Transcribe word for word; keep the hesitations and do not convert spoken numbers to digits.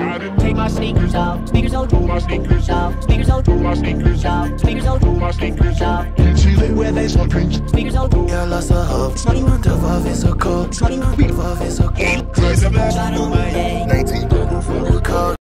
Take my sneakers off, sneakers off, pull my sneakers off, sneakers off, pull my sneakers off, sneakers off, pull my sneakers off. She live where they smoke drinks. Sneakers off, Ela só rouba. Smoking on top of it so cold. Smoking on top of it so cold. Crazy black. shot on my day. nineteen.